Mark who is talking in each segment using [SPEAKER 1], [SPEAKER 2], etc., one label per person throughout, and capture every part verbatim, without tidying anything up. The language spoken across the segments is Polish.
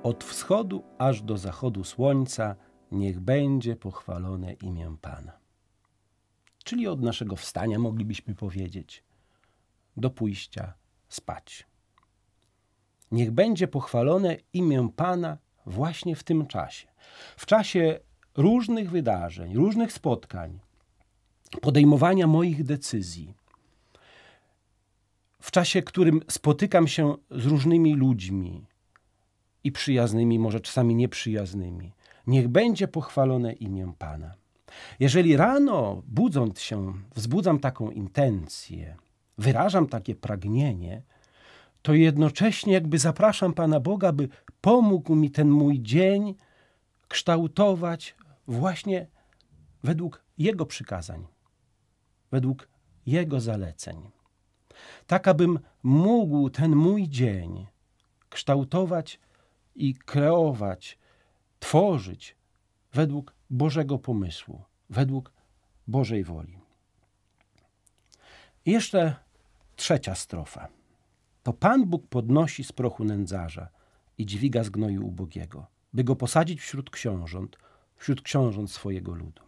[SPEAKER 1] Od wschodu aż do zachodu słońca niech będzie pochwalone imię Pana. Czyli od naszego wstania, moglibyśmy powiedzieć, do pójścia spać. Niech będzie pochwalone imię Pana właśnie w tym czasie. W czasie różnych wydarzeń, różnych spotkań, podejmowania moich decyzji. W czasie, w którym spotykam się z różnymi ludźmi i przyjaznymi, może czasami nieprzyjaznymi. Niech będzie pochwalone imię Pana. Jeżeli rano, budząc się, wzbudzam taką intencję, wyrażam takie pragnienie, to jednocześnie jakby zapraszam Pana Boga, by pomógł mi ten mój dzień kształtować właśnie według Jego przykazań, według Jego zaleceń. Tak, abym mógł ten mój dzień kształtować i kreować, tworzyć według Bożego pomysłu, według Bożej woli. I jeszcze trzecia strofa. To Pan Bóg podnosi z prochu nędzarza i dźwiga z gnoju ubogiego, by go posadzić wśród książąt, wśród książąt swojego ludu.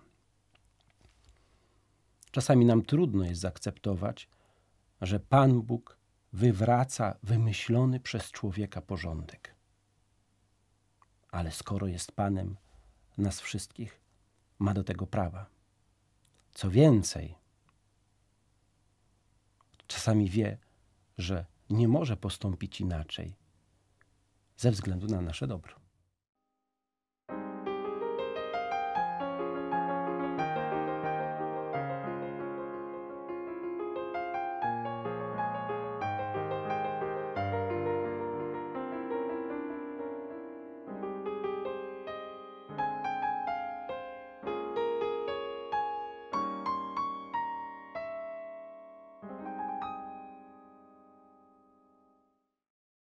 [SPEAKER 1] Czasami nam trudno jest zaakceptować, że Pan Bóg wywraca wymyślony przez człowieka porządek. Ale skoro jest Panem nas wszystkich, ma do tego prawa. Co więcej, czasami wie, że nie może postąpić inaczej ze względu na nasze dobro.